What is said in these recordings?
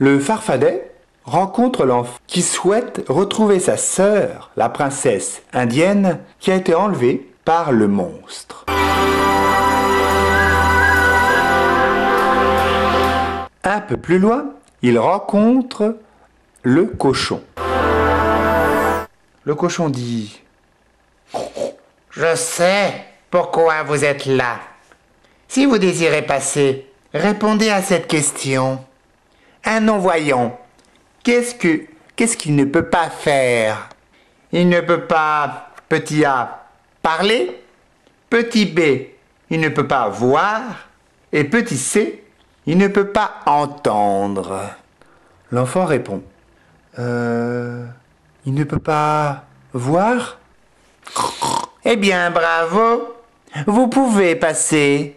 Le Farfadet rencontre l'enfant qui souhaite retrouver sa sœur, la princesse indienne, qui a été enlevée par le monstre. Un peu plus loin, il rencontre le cochon. Le cochon dit: Je sais pourquoi vous êtes là. Si vous désirez passer, répondez à cette question. Un non-voyant, qu'est-ce qu'il ne peut pas faire? Il ne peut pas, petit a, parler. Petit b, il ne peut pas voir. Et petit c, il ne peut pas entendre. L'enfant répond: il ne peut pas voir? Eh bien, bravo, vous pouvez passer.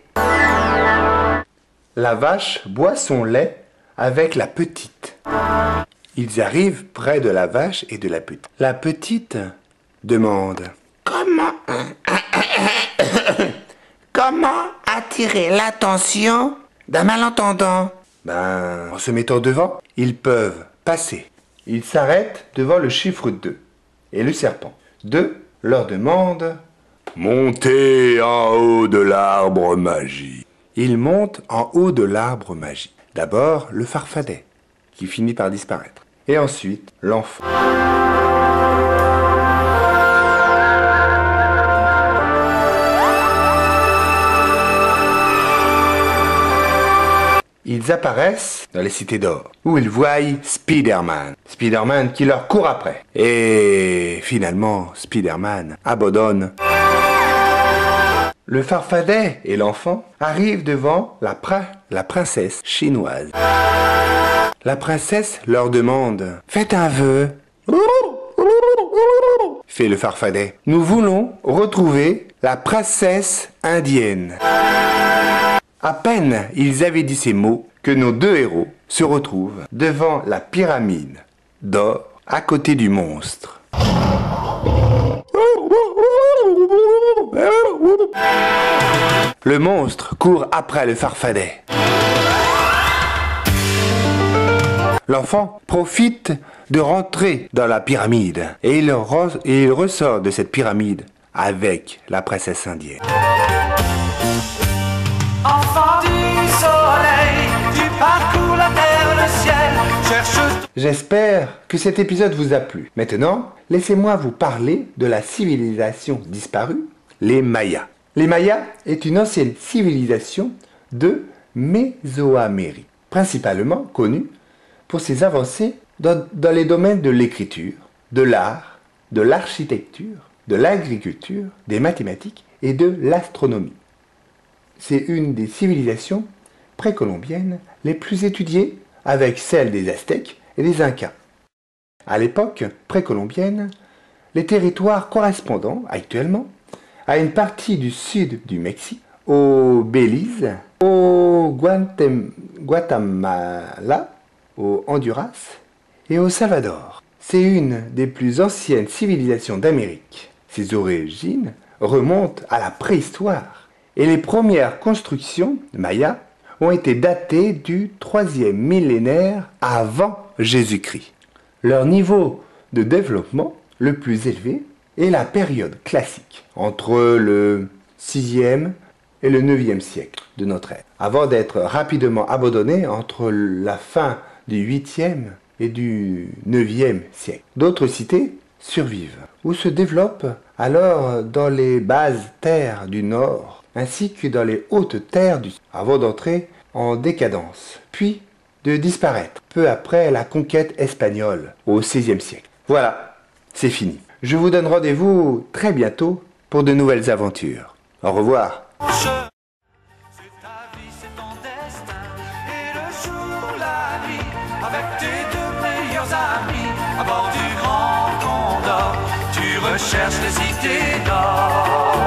La vache boit son lait avec la petite. Ils arrivent près de la vache et de la petite. La petite demande: Comment attirer l'attention d'un malentendant? En se mettant devant, ils peuvent passer. Ils s'arrêtent devant le chiffre 2 et le serpent. 2 leur demande: Montez en haut de l'arbre magique. Ils montent en haut de l'arbre magique. D'abord le Farfadet, qui finit par disparaître. Et ensuite l'enfant. Ils apparaissent dans les cités d'or, où ils voient Spider-Man. Spider-Man qui leur court après. Et finalement, Spider-Man abandonne. Le Farfadet et l'enfant arrivent devant la princesse chinoise. La princesse leur demande: Faites un vœu. Fait le Farfadet. Nous voulons retrouver la princesse indienne. À peine ils avaient dit ces mots que nos deux héros se retrouvent devant la pyramide d'or à côté du monstre. Le monstre court après le Farfadet. L'enfant profite de rentrer dans la pyramide et il ressort de cette pyramide avec la princesse indienne. Enfant du soleil, tu parcours la terre, le ciel, cherche... J'espère que cet épisode vous a plu. Maintenant, laissez-moi vous parler de la civilisation disparue, les Mayas. Les Mayas est une ancienne civilisation de Mésoamérique, principalement connue pour ses avancées dans les domaines de l'écriture, de l'art, de l'architecture, de l'agriculture, des mathématiques et de l'astronomie. C'est une des civilisations précolombiennes les plus étudiées avec celle des Aztèques et des Incas. À l'époque précolombienne, les territoires correspondant actuellement à une partie du sud du Mexique, au Belize, au Guatemala, au Honduras et au Salvador. C'est une des plus anciennes civilisations d'Amérique. Ses origines remontent à la préhistoire et les premières constructions mayas ont été datées du 3e millénaire avant Jésus-Christ. Leur niveau de développement le plus élevé est la période classique, entre le 6e et le 9e siècle de notre ère, avant d'être rapidement abandonné entre la fin du 8e et du 9e siècle. D'autres cités survivent ou se développent alors dans les basses terres du nord ainsi que dans les hautes terres du sud, avant d'entrer en décadence, puis de disparaître peu après la conquête espagnole au XVIe siècle. Voilà, c'est fini. Je vous donne rendez-vous très bientôt pour de nouvelles aventures. Au revoir. C'est ta vie, c'est ton destin, et le jour, la nuit, avec tes deux meilleurs amis, à bord du Grand Condor, tu recherches les cités d'or.